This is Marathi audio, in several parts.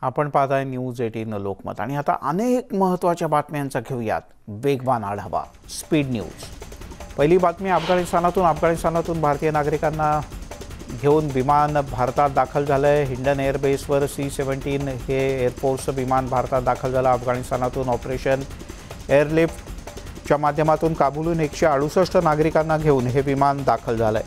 आपण पाहताय न्यूज 18 लोकमत आणि आता अनेक महत्त्वाच्या बातम्यांचा घेऊयात वेगवान आढावा. Speed news. पहिली बातमी अफगाणिस्तानातून भारतीय नागरिकांना घेऊन विमान भारतात दाखल झालंय. हिंडन एअरबेसवर C-17 हे एअरफोर्सचं विमान भारतात दाखल झालं. अफगाणिस्तानातून ऑपरेशन एअरलिफ्टच्या माध्यमातून काबूलहून 168 नागरिकांना घेऊन हे विमान दाखल झालंय.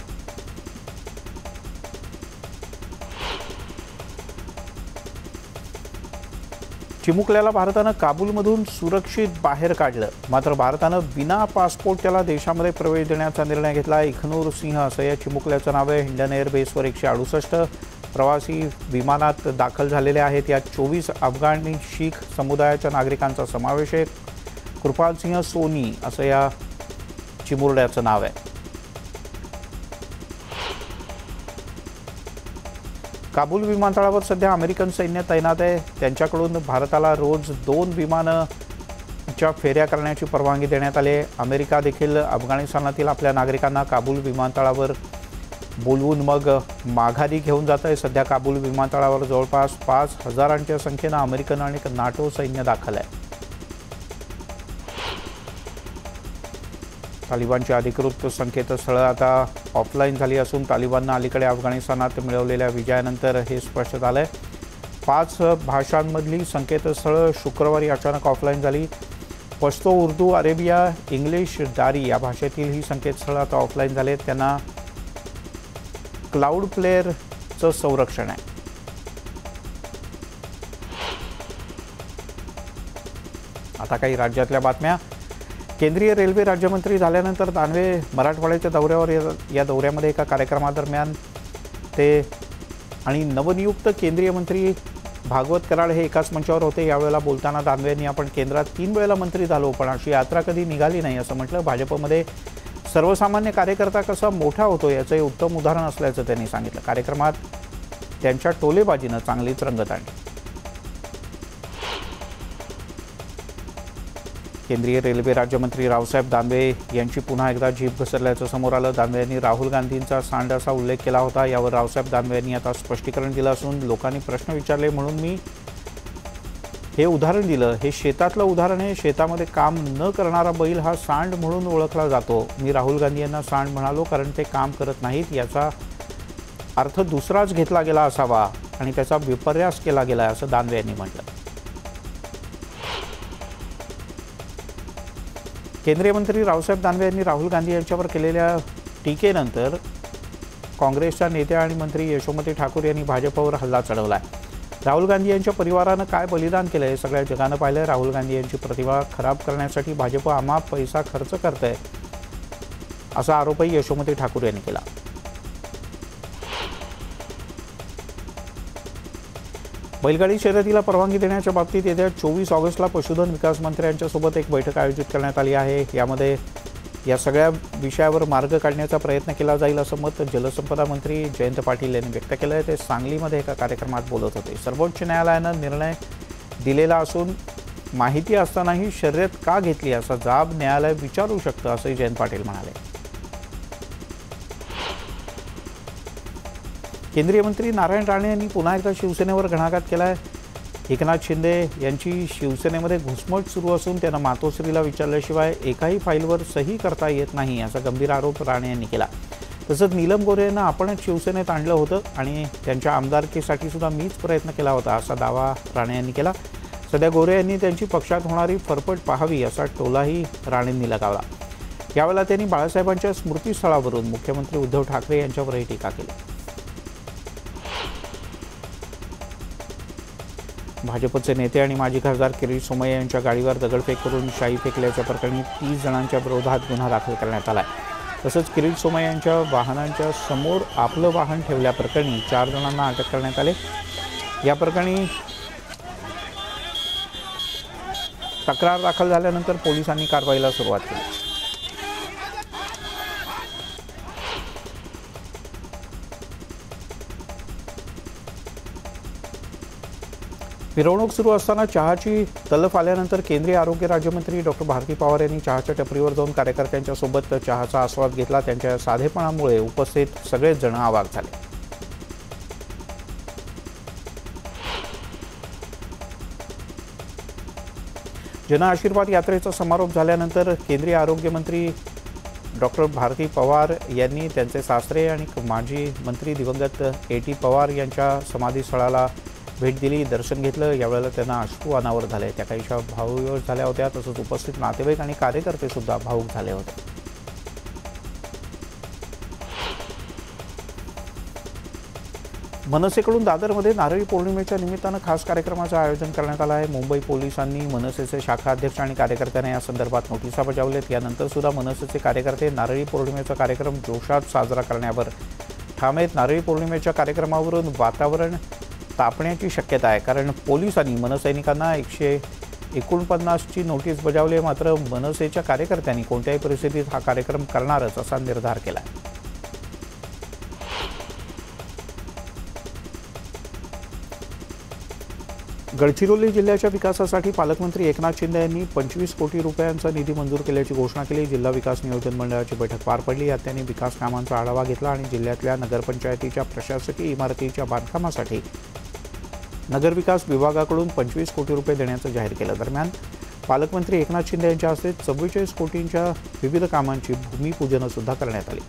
चिमुकल्याला भारतानं काबूलमधून सुरक्षित बाहेर काढलं. मात्र भारतानं विना पासपोर्ट त्याला देशामध्ये प्रवेश देण्याचा निर्णय घेतला. इखनूर सिंह असं या चिमुकल्याचं नाव आहे. हिंडन एअरबेसवर 168 प्रवासी विमानात दाखल झालेले आहेत. यात 24 अफगाणी शीख समुदायाच्या नागरिकांचा समावेश आहे. कृपाल सिंह सोनी असं या चिमुरड्याचं नाव आहे. काबूल विमानतळावर सध्या अमेरिकन सैन्य तैनात आहे. त्यांच्याकडून भारताला रोज 2 विमानांच्या फेऱ्या करण्याची परवानगी देण्यात आली आहे. अमेरिका देखील अफगाणिस्तानातील आपल्या नागरिकांना काबूल विमानतळावर बोलवून मग माघारी घेऊन जात आहे. सध्या काबूल विमानतळावर जवळपास 5,000च्या संख्येनं अमेरिकन आणि नाटो सैन्य दाखल आहे. तालिबानची अधिकृत संकेतस्थळं आता ऑफलाईन झाली असून तालिबाननं अलीकडे अफगाणिस्तानात मिळवलेल्या विजयानंतर हे स्पष्ट झालं आहे. 5 भाषांमधली संकेतस्थळं शुक्रवारी अचानक ऑफलाईन झाली. पश्तो, उर्दू, अरेबिया, इंग्लिश, दारी या भाषेतील ही संकेतस्थळं आता ऑफलाईन झालेत. त्यांना क्लाउड प्लेअरचं संरक्षण आहे. आता काही राज्यातल्या बातम्या. केंद्रीय रेल्वे राज्यमंत्री झाल्यानंतर दानवे मराठवाड्याच्या दौऱ्यावर या दौऱ्यामध्ये एका कार्यक्रमादरम्यान ते आणि नवनियुक्त केंद्रीय मंत्री भागवत कराड हे एकाच मंचावर होते. यावेळेला बोलताना दानवे यांनी आपण केंद्रात 3 वेळेला मंत्री झालो पण अशी यात्रा कधी निघाली नाही असं म्हटलं. भाजपमध्ये सर्वसामान्य कार्यकर्ता कसा मोठा होतो याचं हे उत्तम उदाहरण असल्याचं त्यांनी सांगितलं. कार्यक्रमात त्यांच्या टोलेबाजीनं चांगलीच रंगत आणली. केंद्रीय रेल्वे राज्यमंत्री रावसाहेब दानवे यांची पुन्हा एकदा जीभ घसरल्याचं समोर आलं. दानवे यांनी राहुल गांधींचा सांड असा उल्लेख केला होता. यावर रावसाहेब दानवे यांनी आता स्पष्टीकरण दिलं असून लोकांनी प्रश्न विचारले म्हणून मी हे उदाहरण दिलं. हे शेतातलं उदाहरण आहे. शेतामध्ये काम न करणारा बैल हा सांड म्हणून ओळखला जातो. मी राहुल गांधी यांना सांड म्हणालो कारण ते काम करत नाहीत. याचा अर्थ दुसराच घेतला गेला असावा आणि त्याचा विपर्यास केला गेला असं दानवे यांनी म्हटलं. केंद्रीय मंत्री रावसाहेब दानवे यांनी राहुल गांधी यांच्यावर केलेल्या टीकेनंतर काँग्रेसच्या नेत्या आणि मंत्री यशोमती ठाकूर यांनी भाजपवर हल्ला चढवला आहे. राहुल गांधी यांच्या परिवारानं काय बलिदान केलं हे सगळ्या जगानं पाहिलं. राहुल गांधी यांची प्रतिभा खराब करण्यासाठी भाजप अमाप पैसा खर्च करत आहे असा आरोपही यशोमती ठाकूर यांनी केला. बैलगाडी शर्यतीला परवानगी देण्याच्या बाबतीत येत्या 24 ऑगस्टला पशुधन विकास मंत्र्यांच्यासोबत एक बैठक आयोजित करण्यात आली आहे. यामध्ये या सगळ्या विषयावर मार्ग काढण्याचा प्रयत्न केला जाईल असं मत जलसंपदा मंत्री जयंत पाटील यांनी व्यक्त केलं आहे. ते सांगलीमध्ये एका कार्यक्रमात बोलत होते. सर्वोच्च न्यायालयानं निर्णय दिलेला असून माहिती असतानाही शर्यत का घेतली असा जाब न्यायालय विचारू शकतं असंही जयंत पाटील म्हणाले. केंद्रीय मंत्री नारायण राणे यांनी पुन्हा एकदा शिवसेनेवर घणाघात केला आहे. एकनाथ शिंदे यांची शिवसेनेमध्ये घुसमट सुरू असून त्यांना मातोश्रीला विचारल्याशिवाय एकाही फाईलवर सही करता येत नाही असा गंभीर आरोप राणे यांनी केला. तसंच नीलम गोरे यांना आपणच शिवसेनेत आणलं होतं आणि त्यांच्या आमदारकीसाठी सुद्धा मीच प्रयत्न केला होता असा दावा राणे यांनी केला. सध्या गोरे यांनी त्यांची पक्षात होणारी फरफट पाहावी असा टोलाही राणेंनी लगावला. यावेळेला त्यांनी बाळासाहेबांच्या स्मृतीस्थळावरून मुख्यमंत्री उद्धव ठाकरे यांच्यावरही टीका केली. भाजपचे नेते आणि माजी खासदार किरीट सोमय्या यांच्या गाडीवर दगडफेक करून शाई फेकल्याच्या प्रकरणी 30 जणांच्या विरोधात गुन्हा दाखल करण्यात आला आहे. तसंच किरीट सोमय्या यांच्या वाहनांच्या समोर आपलं वाहन ठेवल्याप्रकरणी 4 जणांना अटक करण्यात आले. या प्रकरणी तक्रार दाखल झाल्यानंतर पोलिसांनी कारवाईला सुरुवात केली. मिरवणूक सुरू असताना चहाची तलफ आल्यानंतर केंद्रीय आरोग्य राज्यमंत्री डॉक्टर भारती पवार यांनी चहाच्या टपरीवर जाऊन कार्यकर्त्यांच्या सोबत चहाचा आस्वाद घेतला. त्यांच्या साधेपणामुळे उपस्थित सगळेच जण अवाक झाले. जन आशीर्वाद यात्रेचा समारोप झाल्यानंतर केंद्रीय आरोग्य मंत्री डॉक्टर भारती पवार यांनी त्यांचे सासरे आणि माजी मंत्री दिवंगत A.T. पवार यांच्या समाधीस्थळाला भेट दिली, दर्शन घेतलं। यावेळेला त्यांना अश्रू अनावर झाले, त्या काहीशा भावविह्वळ झाल्या होत्या। तसंच उपस्थित नातेवाईक आणि कार्यकर्ते सुद्धा भावुक झाले होते। मनसेकडून दादरमध्ये नारळी पौर्णिमेच्या निमित्तानं खास कार्यक्रमाचं आयोजन करण्यात आलं आहे। मुंबई पोलिसांनी मनसेचे शाखा अध्यक्ष आणि कार्यकर्त्यांना या संदर्भात नोटिसा बजावल्यात। यानंतर सुद्धा मनसेचे कार्यकर्ते नारळी पौर्णिमेचा कार्यक्रम जोशात साजरा करण्यावर ठाम आहेत। नारळी पौर्णिमेच्या कार्यक्रमावरून वातावरण तापण्याची शक्यता आहे, कारण पोलिसांनी मनसैनिकांना 149 ची नोटीस बजावली आहे। मात्र मनसेच्या कार्यकर्त्यांनी कोणत्याही परिस्थितीत हा कार्यक्रम करणारच असा निर्धार केला आहे। गडचिरोली जिल्ह्याच्या विकासासाठी पालकमंत्री एकनाथ शिंदे यांनी 25 कोटी रुपयांचा निधी मंजूर केल्याची घोषणा केली। जिल्हा विकास नियोजन मंडळाची बैठक पार पडली। यात त्यांनी विकास कामांचा आढावा घेतला आणि जिल्ह्यातल्या नगरपंचायतीच्या प्रशासकीय इमारतीच्या बांधकामासाठी नगरविकास विभागाकडून 25 कोटी रुपये देण्याचं जाहीर केलं। दरम्यान पालकमंत्री एकनाथ शिंदे यांच्या हस्ते 44 कोटींच्या विविध कामांची भूमिपूजन सुद्धा करण्यात आली।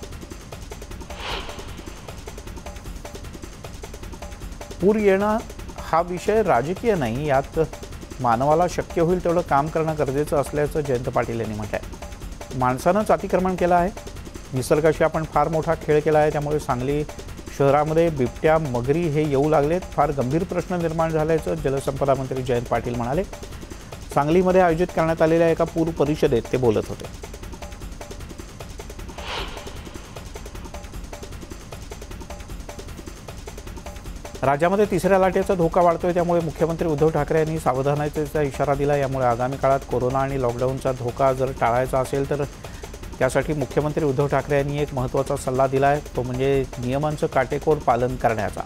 पूर येणं हा विषय राजकीय नाही, यात मानवाला शक्य होईल तेवढं काम करणं गरजेचं असल्याचं जयंत पाटील यांनी म्हटलंय। माणसानंच अतिक्रमण केलं आहे, निसर्गाशी आपण फार मोठा खेळ केला आहे, त्यामुळे सांगली शहरामध्ये बिबट्या मगरी हे येऊ लागलेत, फार गंभीर प्रश्न निर्माण झाल्याचं जलसंपदा मंत्री जयंत पाटील म्हणाले। सांगलीमध्ये आयोजित करण्यात आलेल्या एका पूर परिषदेत ते बोलत होते। राज्यामध्ये तिसऱ्या लाटेचा धोका वाढतोय, त्यामुळे मुख्यमंत्री उद्धव ठाकरे यांनी सावधानतेचा इशारा दिला। यामुळे आगामी काळात कोरोना आणि लॉकडाऊनचा धोका जर टाळायचा असेल तर त्यासाठी मुख्यमंत्री उद्धव ठाकरे यांनी एक महत्त्वाचा सल्ला दिला आहे, तो म्हणजे नियमांचं काटेकोर पालन करण्याचा।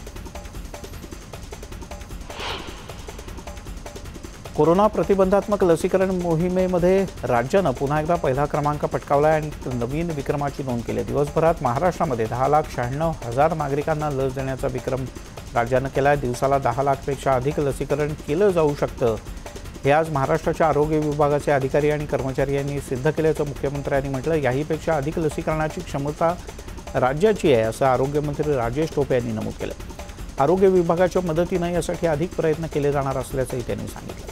कोरोना प्रतिबंधात्मक लसीकरण मोहिमेमध्ये राज्यानं पुन्हा एकदा पहिला क्रमांक पटकावला आहे आणि नवीन विक्रमाची नोंद केली। दिवसभरात महाराष्ट्रामध्ये 10,96,000 नागरिकांना लस देण्याचा विक्रम राज्यानं केला आहे। दिवसाला 10 लाखपेक्षा अधिक लसीकरण केलं जाऊ शकतं, हे आज महाराष्ट्राच्या आरोग्य विभागाचे अधिकारी आणि कर्मचारी यांनी सिद्ध केल्याचं मुख्यमंत्र्यांनी म्हटलं। याहीपेक्षा अधिक लसीकरणाची क्षमता राज्याची आहे, असं आरोग्यमंत्री राजेश टोपे यांनी नमूद केलं। आरोग्य विभागाच्या मदतीनं यासाठी अधिक प्रयत्न केले जाणार असल्याचंही त्यांनी सांगितलं।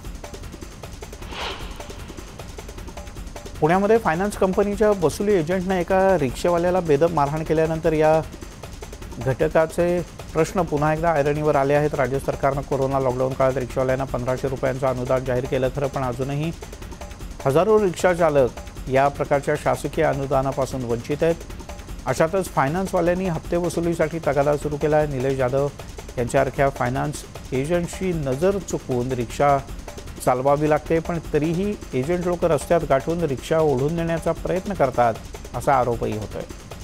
पुण्यामध्ये फायनान्स कंपनीच्या वसुली एजंटनं एका रिक्षावाल्याला बेदम मारहाण केल्यानंतर या घटकाचे प्रश्न पुन्हा एकदा ऐरणीवर आले आहेत। राज्य सरकारनं कोरोना लॉकडाऊन काळात रिक्षावाल्यांना 1500 रुपयांचं अनुदान जाहीर केलं, खरं पण अजूनही हजारो रिक्षा चालक या प्रकारच्या शासकीय अनुदानापासून वंचित आहेत। अशातच फायनान्सवाल्यांनी हप्ते वसुलीसाठी तगादा सुरू केला आहे। निलेश जाधव यांच्यासारख्या फायनान्स एजंटची नजर चुकवून रिक्षा चालवावी लागते, पण तरीही एजंट लोक रस्त्यात गाठून रिक्षा ओढून नेण्याचा प्रयत्न करतात, असा आरोपही होतोय।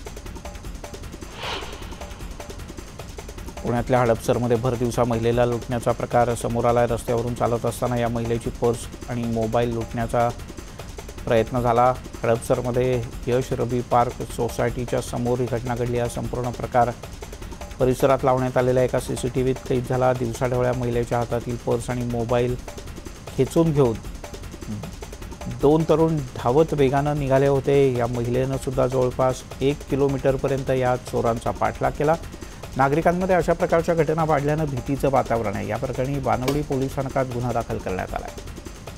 पुण्यातल्या हडपसरमध्ये भर दिवसा महिलेला लुटण्याचा प्रकार समोर आलाय। रस्त्यावरून चालत असताना या महिलेची पर्स आणि मोबाईल लुटण्याचा प्रयत्न झाला। हडपसरमध्ये यश रबी पार्क सोसायटीच्या समोर ही घटना घडली। हा संपूर्ण प्रकार परिसरात लावण्यात आलेल्या एका CCTVत कैद झाला। दिवसाढवळ्या महिलेच्या हातातील पर्स आणि मोबाईल खेचून घेऊन 2 तरुण धावत वेगानं निघाले होते। या महिलेनं सुद्धा जवळपास 1 किलोमीटरपर्यंत या चोरांचा पाठलाग केला। नागरिकांमध्ये अशा प्रकारच्या घटना वाढल्यानं भीतीचं वातावरण आहे। या प्रकरणी बानवडी पोलीस स्थानकात गुन्हा दाखल करण्यात आला आहे।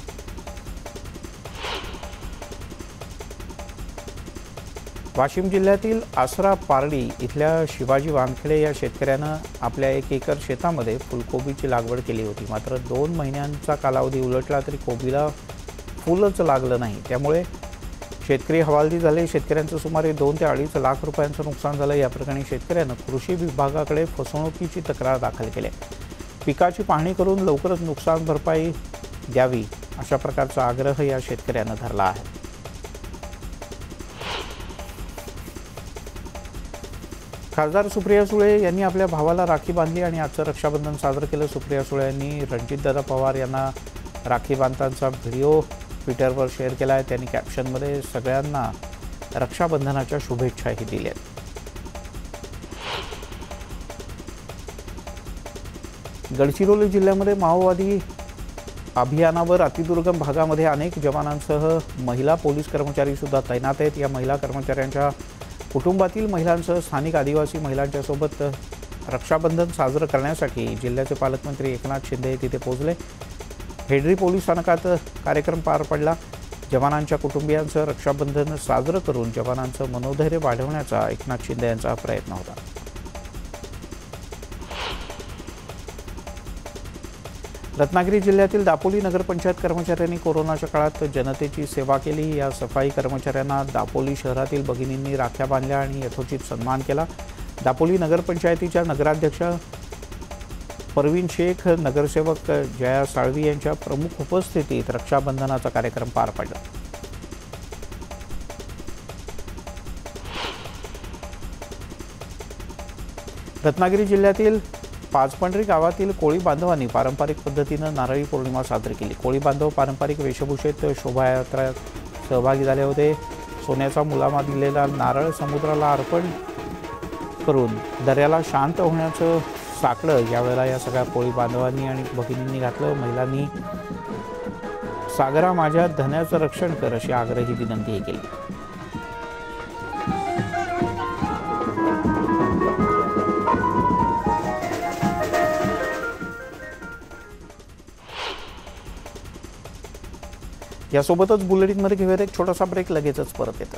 वाशिम जिल्ह्यातील आसरा पारडी इथल्या शिवाजी वानखेडे या शेतकऱ्यानं आपल्या 1 एकर शेतामध्ये फुलकोबीची लागवड केली होती। मात्र 2 महिन्यांचा कालावधी उलटला तरी कोबीला फुलच लागलं नाही, त्यामुळे शेतकरी हवालदिल झाले। शेतकऱ्यांचं सुमारे 2 ते 2.5 लाख रुपयांचं नुकसान झालं। या प्रकरणी शेतकऱ्यानं कृषी विभागाकडे फसवणुकीची तक्रार दाखल केली आहे। पिकाची पाहणी करून लवकरच नुकसान भरपाई द्यावी, अशा प्रकारचा आग्रह या शेतकऱ्यानं धरला आहे। खासदार सुप्रिया सुळे यांनी आपल्या भावाला राखी बांधली आणि आजचं रक्षाबंधन साजरं केलं। सुप्रिया सुळे यांनी रणजितदादा पवार यांना राखी बांधतानाचा व्हिडिओ ट्विटरवर शेअर केला आहे। त्यांनी कॅप्शनमध्ये सगळ्यांना रक्षाबंधनाच्या शुभेच्छाही दिल्या आहेत। गडचिरोली जिल्ह्यामध्ये माओवादी अभियानावर अतिदुर्गम भागामध्ये अनेक जवानांसह महिला पोलीस कर्मचारी सुद्धा तैनात आहेत। या महिला कर्मचाऱ्यांच्या कुटुंबातील महिलांसह स्थानिक आदिवासी महिलांच्या सोबत रक्षाबंधन साजरं करण्यासाठी जिल्ह्याचे पालकमंत्री एकनाथ शिंदे तिथे पोहोचले। हेडरी पोलीस स्थानकात कार्यक्रम पार पडला। जवानांच्या कुटुंबियांसह रक्षाबंधन साजरं करून जवानांचं मनोधैर्य वाढवण्याचा एकनाथ शिंदे यांचा प्रयत्न होता। रत्नागिरी जिल्ह्यातील दापोली नगरपंचायत कर्मचाऱ्यांनी कोरोनाच्या काळात जनतेची सेवा केली। या सफाई कर्मचाऱ्यांना दापोली शहरातील भगिनींनी राख्या बांधल्या आणि यथोचित सन्मान केला। दापोली नगरपंचायतीच्या नगराध्यक्ष परवीन शेख, नगरसेवक जया साळवी यांच्या प्रमुख उपस्थितीत रक्षाबंधनाचा कार्यक्रम पार पडला। रत्नागिरी जिल्ह्यातील पाचपंढरी गावातील कोळी बांधवांनी पारंपरिक पद्धतीने नारळी पौर्णिमा साजरी केली। कोळी बांधव पारंपरिक वेशभूषेत शोभायात्रेत सहभागी झाले होते। सोन्याचा मुलामा दिलेला नारळ समुद्राला अर्पण करून दर्याला शांत होण्याचं साकडं यावेळेला या सगळ्या कोळी बांधवांनी आणि भगिनींनी घातलं। महिलांनी सागरा माझ्या धन्याचं रक्षण कर अशी आग्रही विनंती केली। यासोबतच बुलेटिनमध्ये घेऊयात एक छोटासा ब्रेक, लगेचच परत येतो।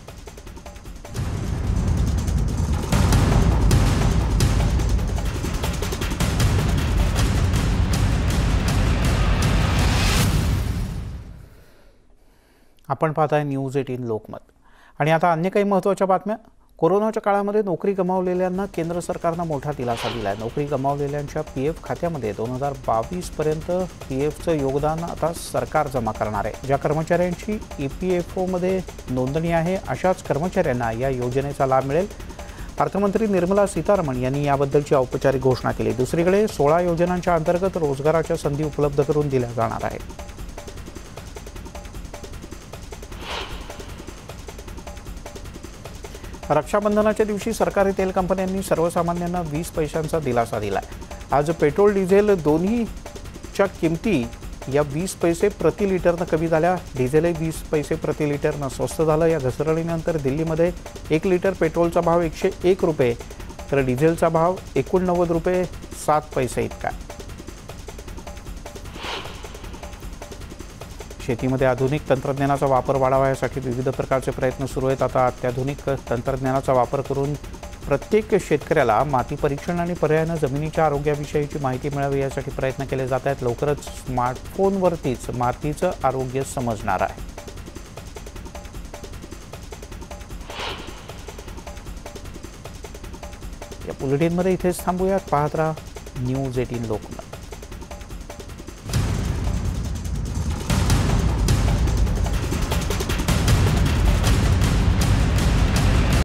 आपण पाहताय न्यूज 18 लोकमत। आणि आता अन्य काही महत्त्वाच्या बातम्या। कोरोनाच्या काळामध्ये नोकरी गमावलेल्यांना केंद्र सरकारनं मोठा दिलासा दिला आहे। नोकरी गमावलेल्यांच्या पीएफ खात्यामध्ये 2022 पर्यंत पीएफचं योगदान आता सरकार जमा करणार आहे। ज्या कर्मचाऱ्यांची ईपीएफओमध्ये नोंदणी आहे अशाच कर्मचाऱ्यांना या योजनेचा लाभ मिळेल। अर्थमंत्री निर्मला सीतारामन यांनी याबद्दलची औपचारिक घोषणा केली। दुसरीकडे 16 योजनांच्या अंतर्गत रोजगाराच्या संधी उपलब्ध करून दिल्या जाणार आहेत। रक्षाबंधनाच्या दिवशी सरकारी तेल कंपन्यांनी सर्वसामान्यांना 20 पैशांचा दिलासा दिला आहे। आज पेट्रोल डिझेल दोन्हीच्या किमती या 20 पैसे प्रति लिटरनं कमी झाल्या। डिझेलही 20 पैसे प्रति लिटरनं स्वस्त झालं। या घसरणीनंतर दिल्लीमध्ये 1 लिटर पेट्रोलचा भाव 101 रुपये तर डिझेलचा भाव 89 रुपये 7 पैसे इतका। शेतीमध्ये आधुनिक तंत्रज्ञानाचा वापर वाढावा यासाठी विविध प्रकारचे प्रयत्न सुरू आहेत। आता अत्याधुनिक तंत्रज्ञानाचा वापर करून प्रत्येक शेतकऱ्याला माती परीक्षण आणि पर्यायाने जमिनीच्या आरोग्याविषयीची माहिती मिळावी यासाठी प्रयत्न केले जात आहेत। लवकरच स्मार्टफोनवरतीच मातीचं आरोग्य समजणार आहे। या बुलेटिनमध्ये इथेच थांबूयात। पाहत राहा न्यूज 18 लोकमत।